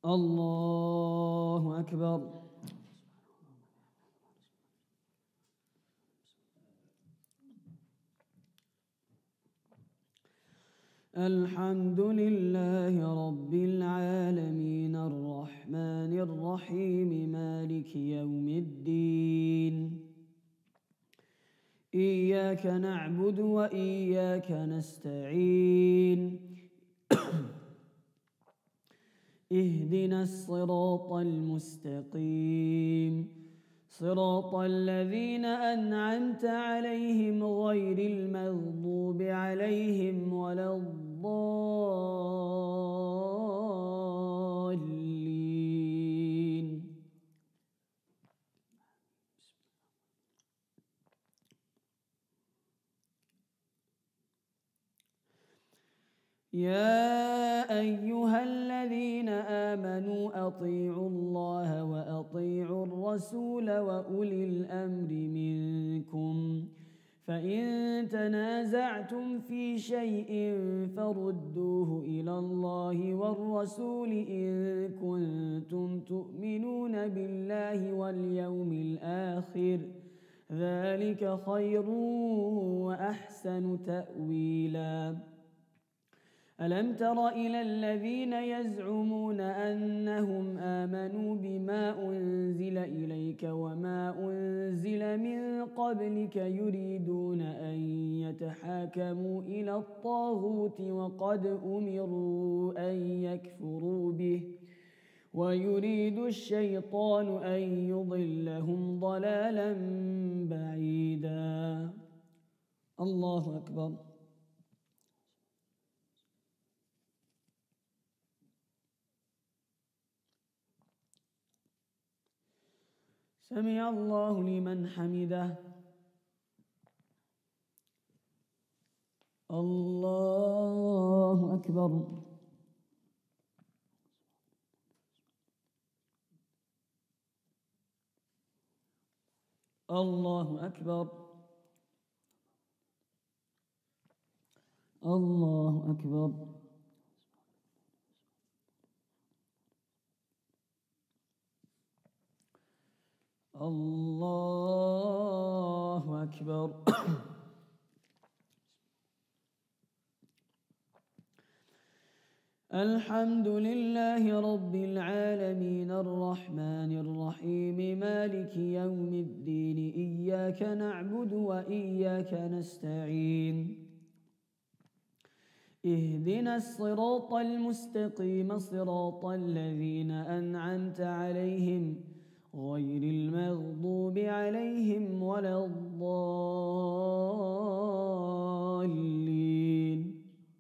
الله أكبر. الحمد لله رب العالمين الرحمن الرحيم مالك يوم الدين. إياك نعبد وإياك نستعين. اهدنا الصراط المستقيم صراط الذين أنعمت عليهم غير المغضوب عليهم ولا الضالين. يا أيها الذين آمنوا أطيعوا الله وأطيعوا الرسول وأولي الأمر منكم، فإن تنازعتم في شيء فردوه إلى الله والرسول إن كنتم تؤمنون بالله واليوم الآخر، ذلك خير وأحسن تأويلا. ألم تر إلى الذين يزعمون أنهم آمنوا بما أنزل إليك وما أنزل من قبلك يريدون أن يتحاكموا إلى الطاغوت وقد أمروا أن يكفروا به ويريد الشيطان أن يضلهم ضلالا بعيدا. الله أكبر. سمع الله لمن حمده. الله أكبر. الله أكبر. الله أكبر. الله أكبر. الحمد لله رب العالمين الرحمن الرحيم مالك يوم الدين. إياك نعبد وإياك نستعين. اهدنا الصراط المستقيم صراط الذين أنعمت عليهم غير المغضوب عليهم ولا الضالين.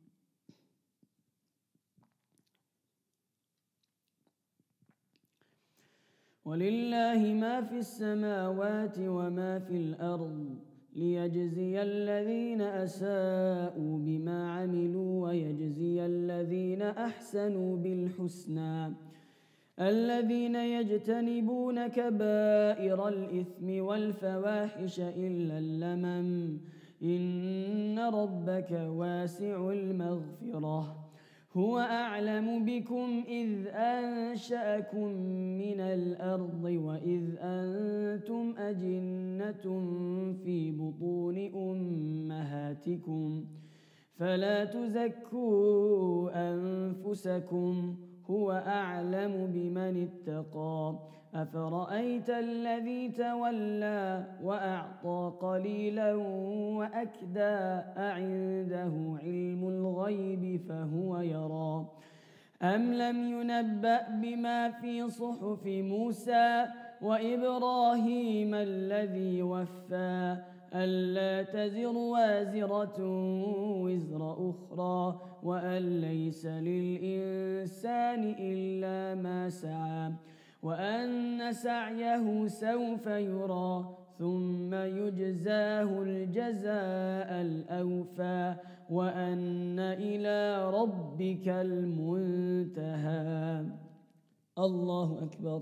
ولله ما في السماوات وما في الأرض ليجزي الذين أساءوا بما عملوا ويجزي الذين أحسنوا بالحسنى، الذين يجتنبون كبائر الإثم والفواحش إلا اللمم، إن ربك واسع المغفرة، هو أعلم بكم إذ أنشأكم من الأرض وإذ أنتم أجنة في بطون أمهاتكم، فلا تزكوا أنفسكم هو أعلم بمن اتقى. أفرأيت الذي تولى وأعطى قليلا وأكدى أعنده علم الغيب فهو يرى، أم لم ينبأ بما في صحف موسى وإبراهيم الذي وفى، ألا تزر وازرة وزر أخرى وأن ليس للإنسان إلا ما سعى وأن سعيه سوف يرى ثم يجزاه الجزاء الأوفى وأن إلى ربك المنتهى. الله أكبر.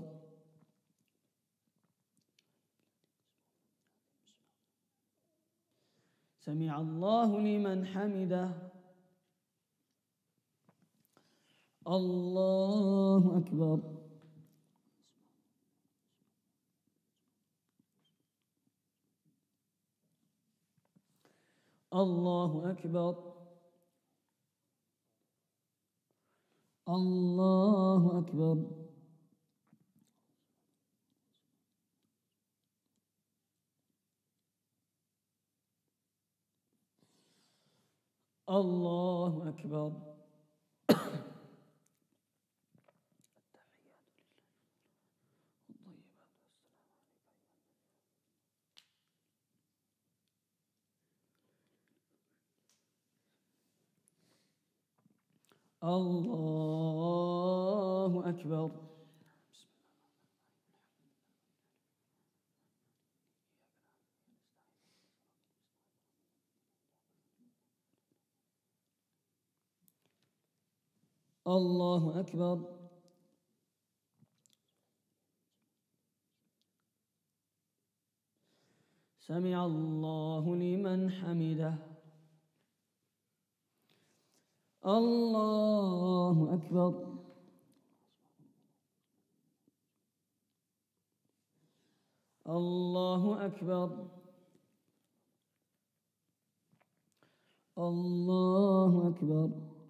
سمع الله لمن حمده. الله أكبر. الله أكبر. الله أكبر. الله أكبر. الله أكبر. الله أكبر. سمع الله لمن حمده. الله أكبر. الله أكبر. الله أكبر.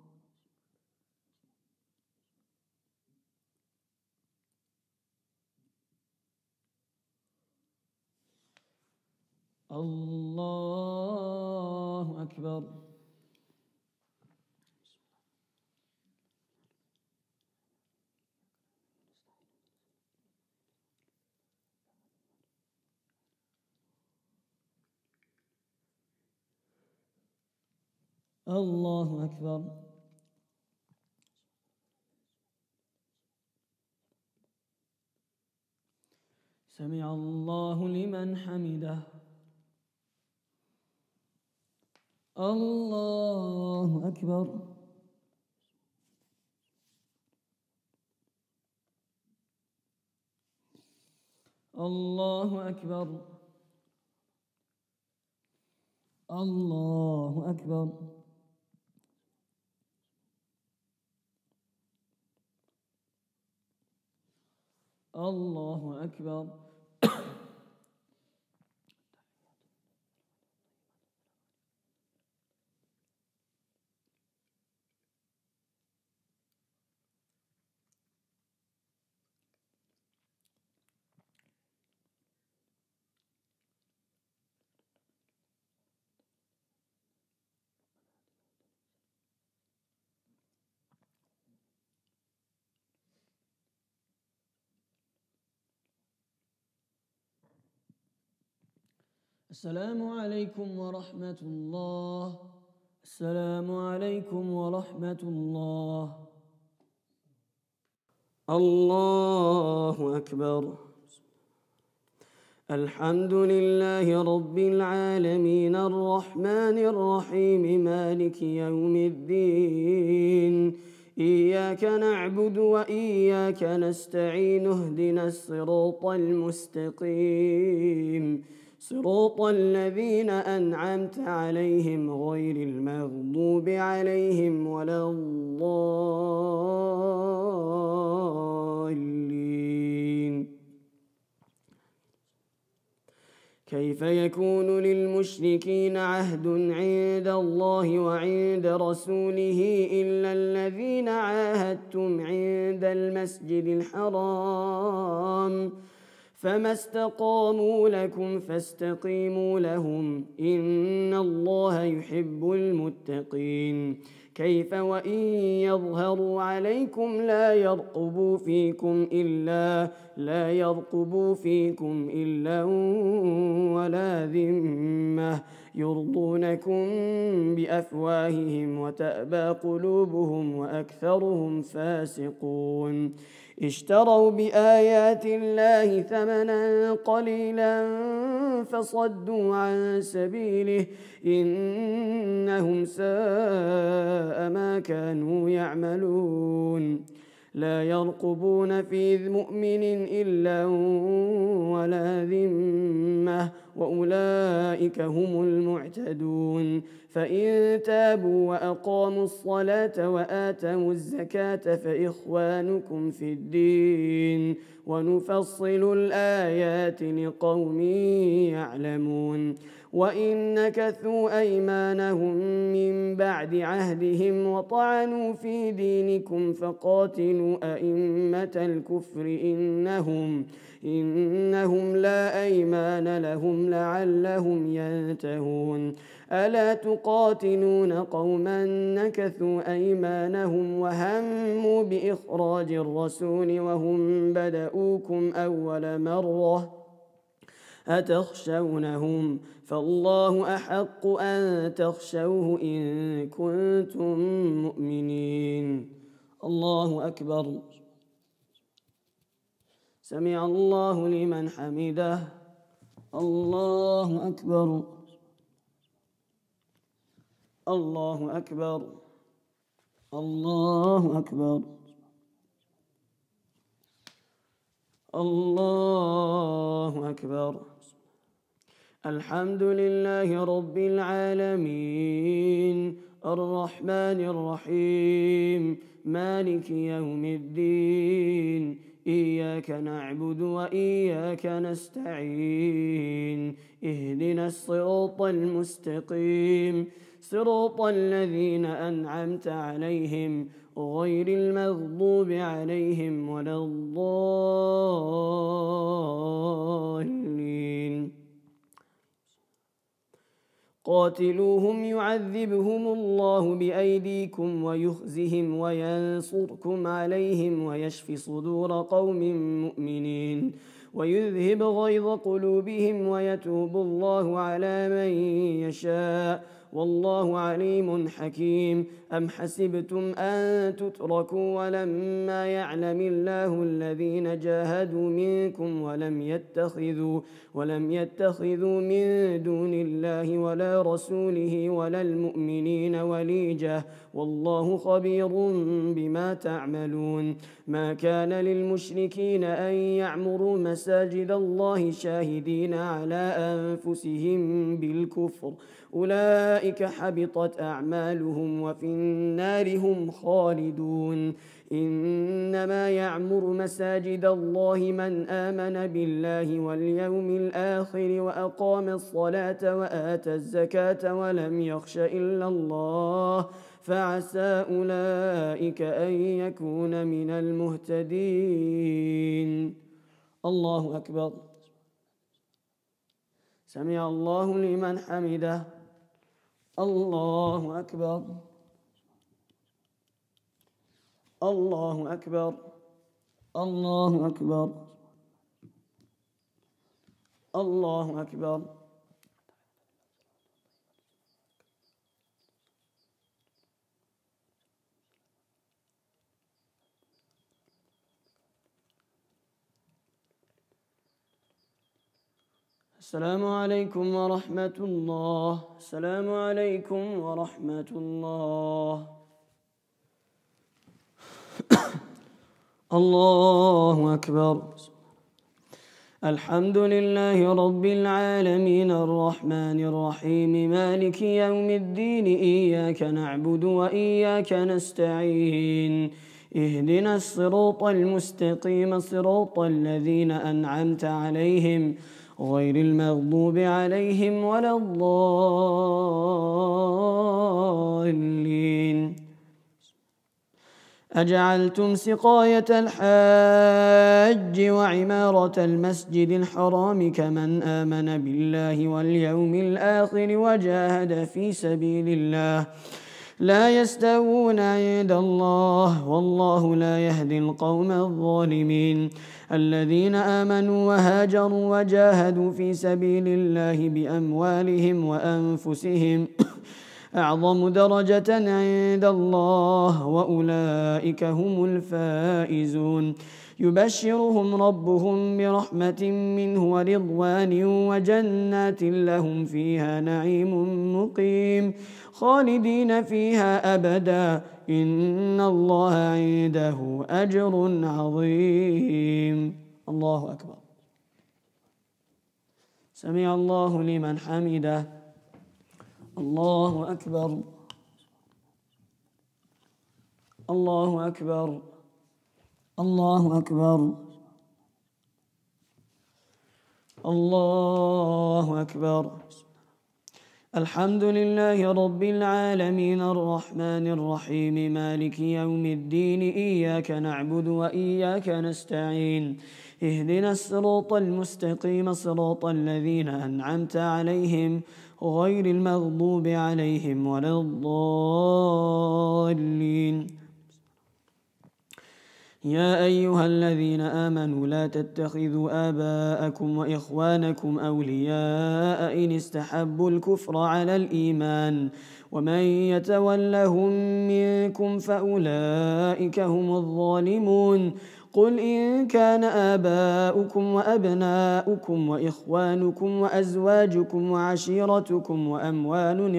الله أكبر. الله أكبر. سمع الله لمن حمده. الله أكبر. الله أكبر. الله أكبر. الله أكبر. السلام عليكم ورحمة الله. السلام عليكم ورحمة الله. الله أكبر. الحمد لله رب العالمين الرحمن الرحيم مالك يوم الدين. إياك نعبد وإياك نستعين اهدنا الصراط المستقيم صراط الذين أنعمت عليهم غير المغضوب عليهم ولا الضالين. كيف يكون للمشركين عهد عند الله وعند رسوله إلا الذين عاهدتم عند المسجد الحرام فما استقاموا لكم فاستقيموا لهم إن الله يحب المتقين. كيف وإن يظهروا عليكم لا يرقبوا فيكم إلا ولا ذمة يرضونكم بأفواههم وتأبى قلوبهم وأكثرهم فاسقون. اشتروا بآيات الله ثمنا قليلا فصدوا عن سبيله إنهم ساء ما كانوا يعملون. لا يرقبون في مؤمن إلا ولا ذمة وأولئك هم المعتدون. فإن تابوا وأقاموا الصلاة وآتوا الزكاة فإخوانكم في الدين ونفصل الآيات لقوم يعلمون. وإن نكثوا أيمانهم من بعد عهدهم وطعنوا في دينكم فقاتلوا أئمة الكفر إنهم لا أيمان لهم لعلهم ينتهون. ألا تقاتلون قوما نكثوا أيمانهم وهموا بإخراج الرسول وهم بدؤوكم أول مرة أتخشونهم فالله أحق أن تخشوه إن كنتم مؤمنين. الله أكبر. سمع الله لمن حمده. الله أكبر. الله أكبر. الله أكبر. الله أكبر. الحمد لله رب العالمين الرحمن الرحيم مالك يوم الدين إياك نعبد وإياك نستعين اهدنا الصراط المستقيم صراط الذين أنعمت عليهم غير المغضوب عليهم ولا الضالين. قاتلوهم يعذبهم الله بأيديكم ويخزهم وينصركم عليهم ويشف صدور قوم مؤمنين ويذهب غيظ قلوبهم ويتوب الله على من يشاء والله عليم حكيم. أم حسبتم أن تتركوا ولما يعلم الله الذين جاهدوا منكم ولم يتخذوا من دون الله ولا رسوله ولا المؤمنين وليجة والله خبير بما تعملون. ما كان للمشركين أن يعمروا مساجد الله شاهدين على أنفسهم بالكفر أولئك حبطت أعمالهم وفي النار هم خالدون. إنما يعمر مساجد الله من آمن بالله واليوم الآخر وأقام الصلاة وآتى الزكاة ولم يخش إلا الله فعسى أولئك أن يكون من المهتدين. الله أكبر. سمع الله لمن حمده. الله أكبر. الله أكبر. الله أكبر. الله أكبر. السلام عليكم ورحمة الله. السلام عليكم ورحمة الله. الله أكبر. الحمد لله رب العالمين الرحمن الرحيم مالك يوم الدين إياك نعبد وإياك نستعين اهدنا الصراط المستقيم صراط الذين أنعمت عليهم غير المغضوب عليهم ولا الضالين. أجعلتم سقاية الحاج وعمارة المسجد الحرام كمن آمن بالله واليوم الآخر وجاهد في سبيل الله لا يستوون عند الله والله لا يهدي القوم الظالمين. الذين آمنوا وهاجروا وجاهدوا في سبيل الله بأموالهم وأنفسهم أعظم درجة عند الله وأولئك هم الفائزون. يبشرهم ربهم برحمة منه ورضوان وجنات لهم فيها نعيم مقيم خالدين فيها أبدا إن الله عنده أجر عظيم. الله أكبر. سمع الله لمن حمده. الله أكبر. الله أكبر. الله أكبر. الله أكبر. الحمد لله رب العالمين الرحمن الرحيم مالك يوم الدين إياك نعبد وإياك نستعين اهدنا الصراط المستقيم صراط الذين أنعمت عليهم غير المغضوب عليهم ولا الضالين. يا أيها الذين آمنوا لا تتخذوا آباءكم وإخوانكم أولياء إن استحبوا الكفر على الإيمان ومن يتولهم منكم فأولئك هم الظالمون. قل إن كان آباؤكم وأبناؤكم وإخوانكم وأزواجكم وعشيرتكم وأموال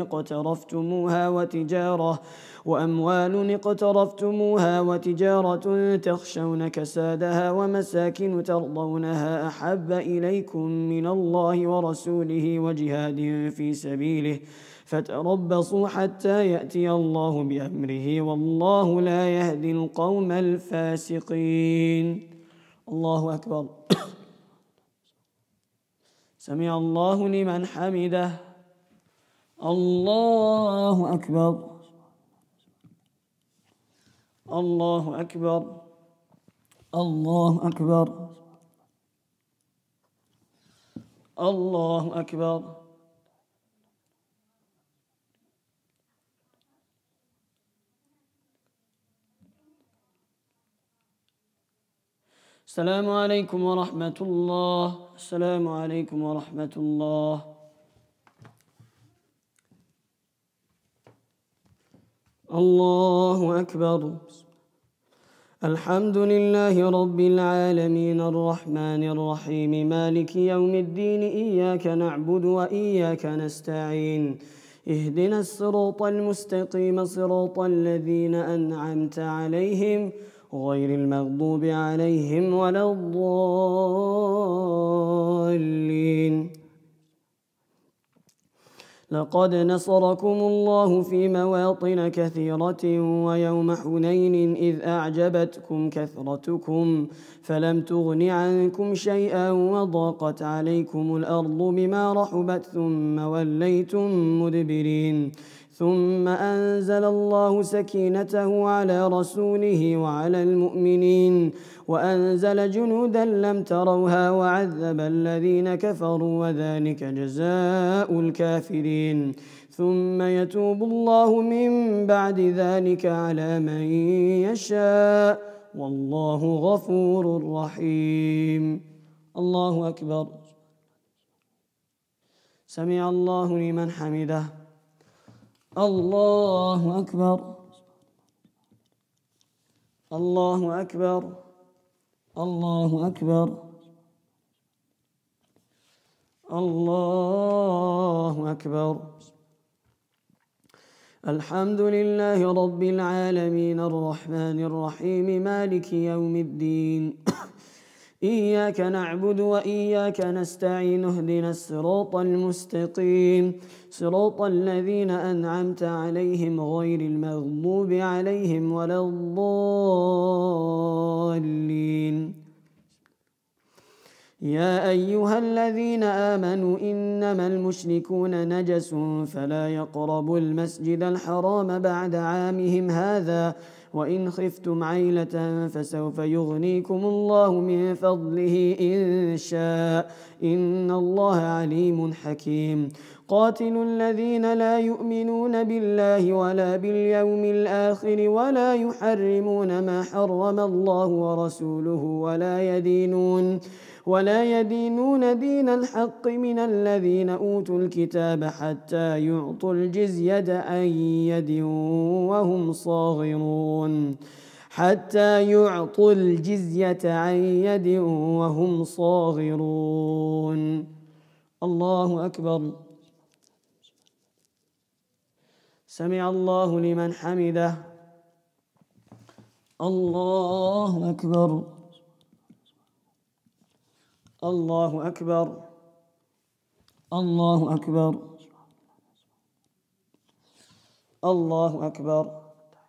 اقترفتموها وتجارة تخشون كسادها ومساكن ترضونها أحب إليكم من الله ورسوله وجهاد في سبيله فتربصوا حتى يأتي الله بأمره والله لا يهدي القوم الفاسقين. الله أكبر. سمع الله لمن حمده. الله أكبر. الله أكبر. الله أكبر. الله أكبر. السلام عليكم ورحمة الله. السلام عليكم ورحمة الله. الله أكبر. الحمد لله رب العالمين الرحمن الرحيم مالك يوم الدين إياك نعبد وإياك نستعين اهدنا الصراط المستقيم صراط الذين أنعمت عليهم غير المغضوب عليهم ولا الضالين. لقد نصركم الله في مواطن كثيرة ويوم حنين إذ أعجبتكم كثرتكم فلم تغن عنكم شيئا وضاقت عليكم الأرض بما رحبت ثم وليتم مدبرين ثم أنزل الله سكينته على رسوله وعلى المؤمنين وأنزل جنودا لم تروها وعذب الذين كفروا وذلك جزاء الكافرين ثم يتوب الله من بعد ذلك على من يشاء والله غفور رحيم. الله أكبر. سمع الله لمن حمده. الله أكبر. الله أكبر. الله أكبر. الله أكبر. الحمد لله رب العالمين الرحمن الرحيم مالك يوم الدين إياك نعبد وإياك نستعين اهدنا الصراط المستقيم صراط الذين أنعمت عليهم غير المغضوب عليهم ولا الضالين. يا أيها الذين آمنوا إنما المشركون نجس فلا يقربوا المسجد الحرام بعد عامهم هذا وإن خفتم عيلة فسوف يغنيكم الله من فضله إن شاء إن الله عليم حكيم. قاتلوا الذين لا يؤمنون بالله ولا باليوم الآخر ولا يحرمون ما حرم الله ورسوله ولا يدينون دين الحق من الذين أوتوا الكتاب حتى يعطوا الجزية عن يد وهم صاغرون الله أكبر. سمع الله لمن حمده. الله أكبر. الله أكبر. الله أكبر. الله أكبر.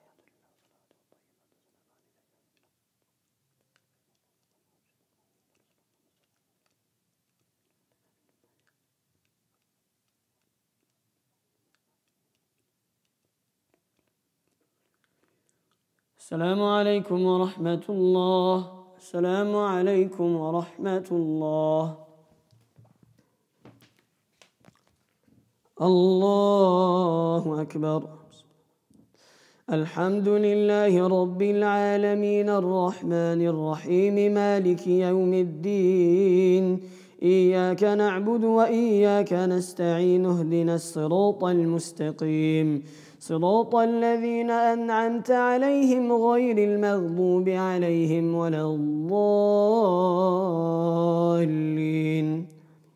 السلام عليكم ورحمة الله. السلام عليكم ورحمة الله. الله أكبر. الحمد لله رب العالمين الرحمن الرحيم مالك يوم الدين إياك نعبد وإياك نستعين اهدنا الصراط المستقيم صراط الذين أنعمت عليهم غير المغضوب عليهم ولا الضالين.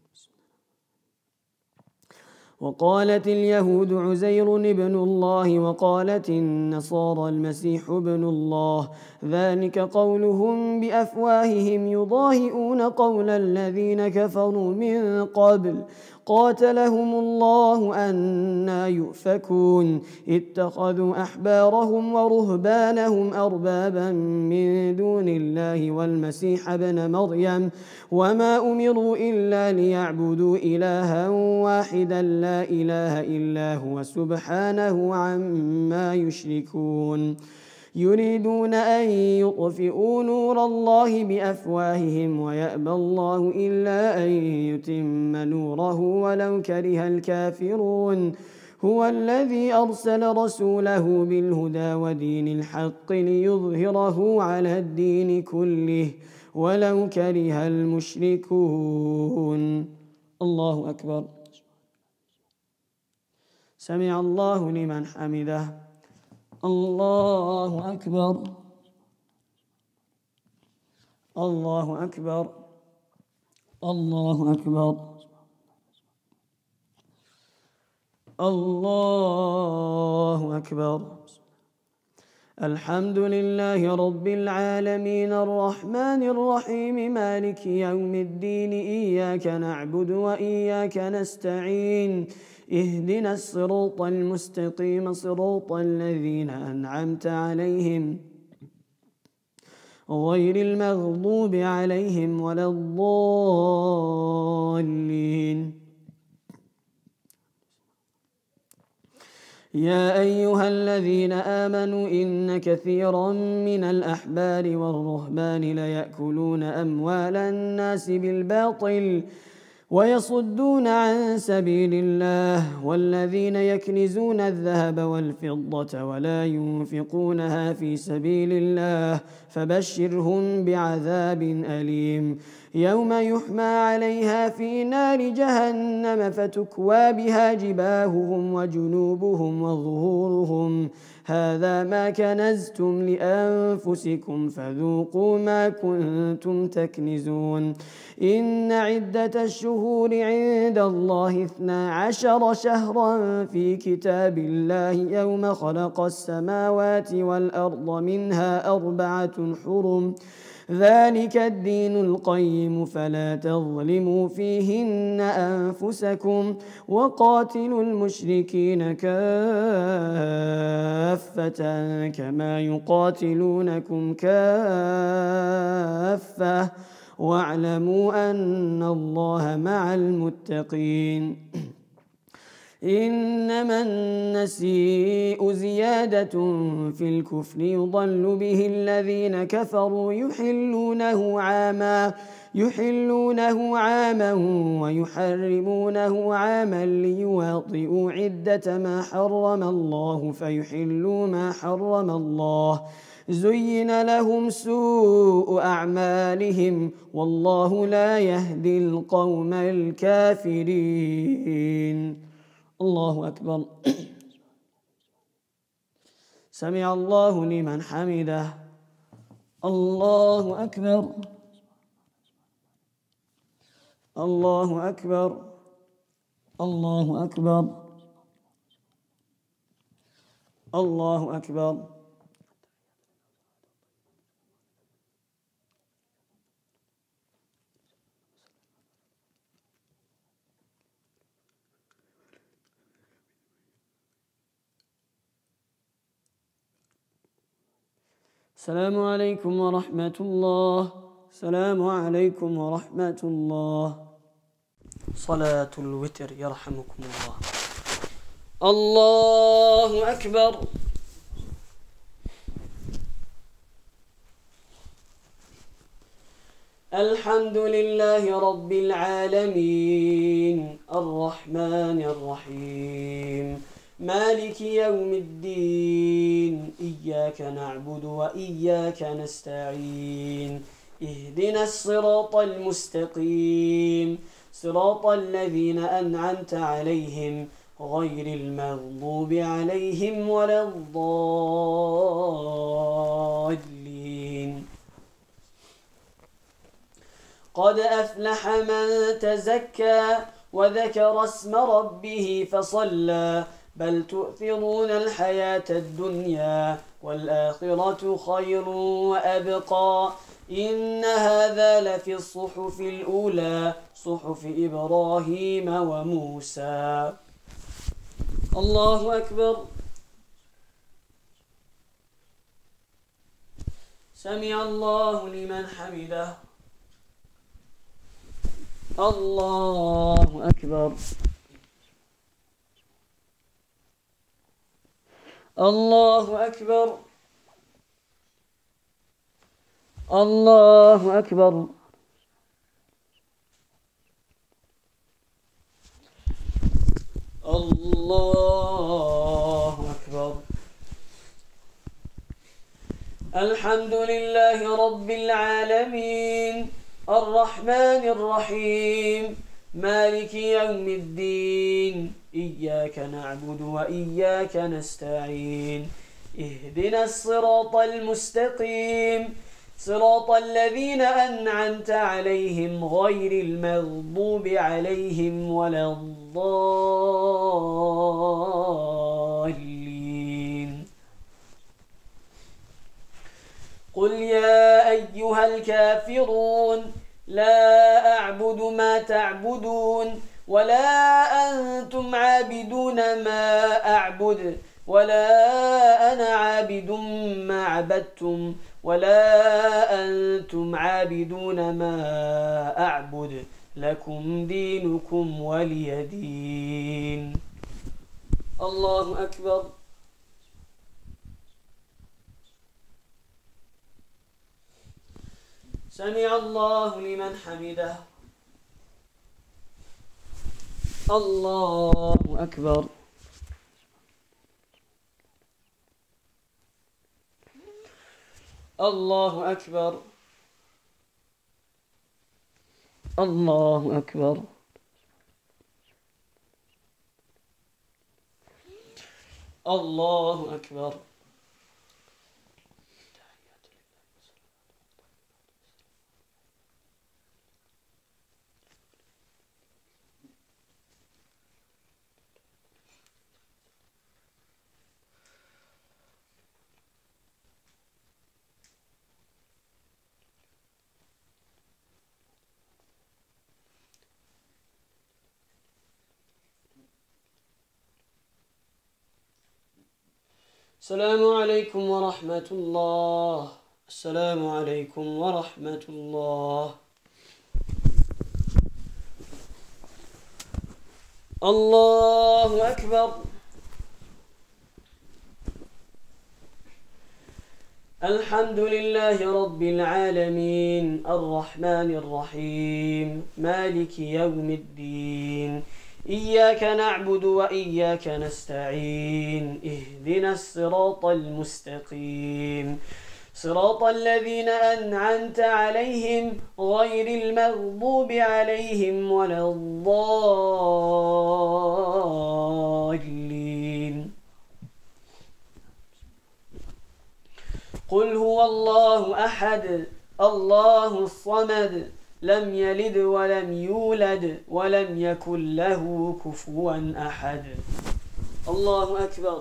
وقالت اليهود عزير ابن الله وقالت النصارى المسيح ابن الله ذلك قولهم بأفواههم يضاهئون قول الذين كفروا من قبل قاتلهم الله أنى يؤفكون اتخذوا أحبارهم ورهبانهم أربابا من دون الله والمسيح ابن مريم وما أمروا إلا ليعبدوا إلها واحدا لا إله إلا هو سبحانه عما يشركون يريدون أن يطفئوا نور الله بأفواههم ويأبى الله إلا أن يتم نوره ولو كره الكافرون هو الذي أرسل رسوله بالهدى ودين الحق ليظهره على الدين كله ولو كره المشركون. الله أكبر. سمع الله لمن حمده. الله أكبر. الله أكبر. الله أكبر. الله أكبر. الحمد لله رب العالمين الرحمن الرحيم مالك يوم الدين إياك نعبد وإياك نستعين اهدنا الصراط المستقيم صراط الذين أنعمت عليهم غير المغضوب عليهم ولا الضالين. يا أيها الذين آمنوا إن كثيرا من الأحبار والرهبان ليأكلون أموال الناس بالباطل ويصدون عن سبيل الله والذين يكنزون الذهب والفضة ولا ينفقونها في سبيل الله فبشرهم بعذاب أليم يوم يحمى عليها في نار جهنم فتكوى بها جباههم وجنوبهم وظهورهم هذا ما كنزتم لأنفسكم فذوقوا ما كنتم تكنزون إن عدة الشهور عند الله 12 شهرا في كتاب الله يوم خلق السماوات والأرض منها 4 حرم ذلك الدين القيم فلا تظلموا فيهن أنفسكم وقاتلوا المشركين كافة كما يقاتلونكم كافة واعلموا أن الله مع المتقين إنما النسيء زيادة في الكفر يضل به الذين كفروا يحلونه عاما ويحرمونه عاما ليواطئوا عدة ما حرم الله فيحلوا ما حرم الله زين لهم سوء أعمالهم والله لا يهدي القوم الكافرين. الله أكبر. سمع الله لمن حمده. الله أكبر. الله أكبر. الله أكبر. الله أكبر. السلام عليكم ورحمة الله. السلام عليكم ورحمة الله. صلاة الوتر يرحمكم الله. الله أكبر. الحمد لله رب العالمين الرحمن الرحيم مالك يوم الدين إياك نعبد وإياك نستعين اهدنا الصراط المستقيم صراط الذين أنعمت عليهم غير المغضوب عليهم ولا الضالين. قد أفلح من تزكى وذكر اسم ربه فصلى بل تؤثرون الحياة الدنيا والآخرة خير وأبقى إن هذا لفي الصحف الأولى صحف إبراهيم وموسى. الله أكبر. سمع الله لمن حمده. الله أكبر. الله أكبر. الله أكبر. الله أكبر. الحمد لله رب العالمين الرحمن الرحيم مالك يوم الدين إياك نعبد وإياك نستعين اهدنا الصراط المستقيم صراط الذين أنعمت عليهم غير المغضوب عليهم ولا الضالين. قل يا أيها الكافرون لا أعبد ما تعبدون ولا أنتم عابدون ما أعبد ولا أنا عابد ما عبدتم ولا أنتم عابدون ما أعبد لكم دينكم ولي دين. الله أكبر. سمع الله لمن حمده. الله أكبر. الله أكبر. الله أكبر. الله أكبر. السلام عليكم ورحمة الله. السلام عليكم ورحمة الله. الله أكبر. الحمد لله رب العالمين الرحمن الرحيم مالك يوم الدين إياك نعبد وإياك نستعين اهدنا الصراط المستقيم صراط الذين أنعمت عليهم غير المغضوب عليهم ولا الضالين. قل هو الله أحد الله الصمد لم يلد ولم يولد ولم يكن له كفوا أحد. الله أكبر.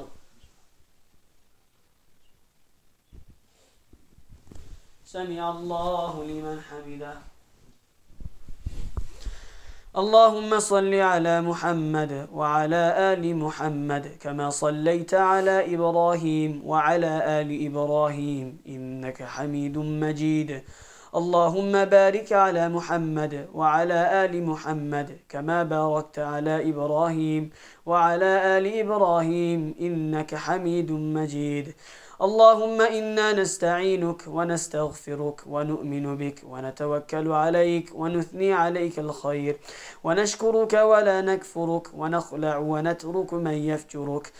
سمع الله لمن حمده. اللهم صل على محمد وعلى آل محمد كما صليت على إبراهيم وعلى آل إبراهيم إنك حميد مجيد. اللهم بارك على محمد وعلى آل محمد كما باركت على إبراهيم وعلى آل إبراهيم إنك حميد مجيد. اللهم إنا نستعينك ونستغفرك ونؤمن بك ونتوكل عليك ونثني عليك الخير ونشكرك ولا نكفرك ونخلع ونترك من يفجرك.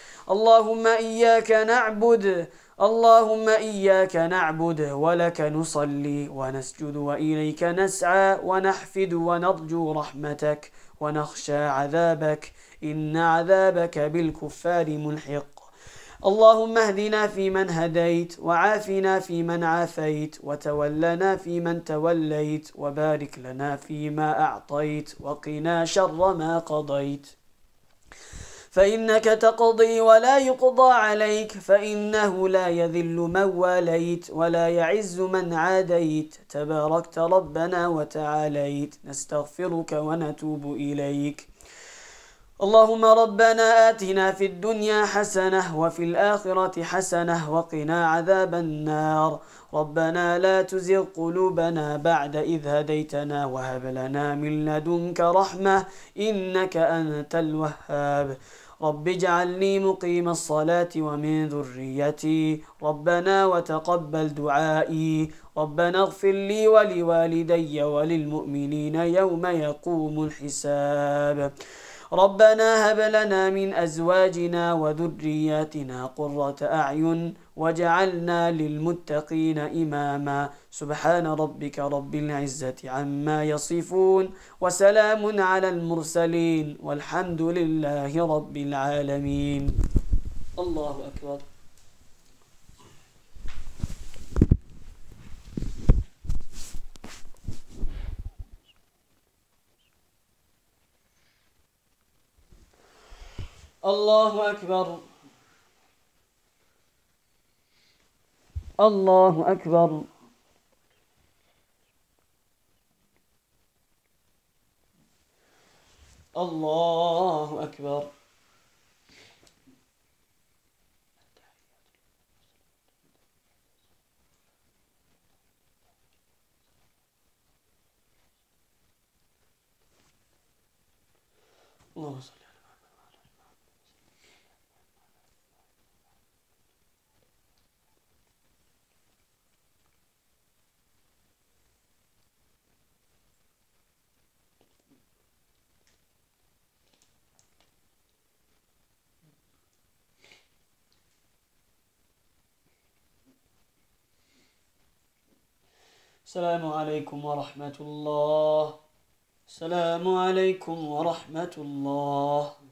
اللهم إياك نعبد ولك نصلي ونسجد وإليك نسعى ونحفد ونرجو رحمتك ونخشى عذابك إن عذابك بالكفار ملحق. اللهم اهدنا فيمن هديت وعافنا فيمن عافيت وتولنا فيمن توليت وبارك لنا فيما أعطيت وقنا شر ما قضيت، فإنك تقضي ولا يقضى عليك، فإنه لا يذل من واليت ولا يعز من عاديت، تباركت ربنا وتعاليت. نستغفرك ونتوب إليك. اللهم ربنا آتنا في الدنيا حسنة وفي الآخرة حسنة وقنا عذاب النار. ربنا لا تزغ قلوبنا بعد إذ هديتنا وهب لنا من لدنك رحمة إنك أنت الوهاب. رب اجعلني مقيم الصلاة ومن ذريتي ربنا وتقبل دعائي. ربنا اغفر لي ولوالدي وللمؤمنين يوم يقوم الحساب. ربنا هب لنا من أزواجنا وذرياتنا قرة أعين واجعلنا للمتقين إماما. سبحان ربك رب العزة عما يصفون وسلام على المرسلين والحمد لله رب العالمين. الله أكبر. الله أكبر. الله أكبر. الله أكبر. اللهم صل. السلام عليكم ورحمة الله. السلام عليكم ورحمة الله.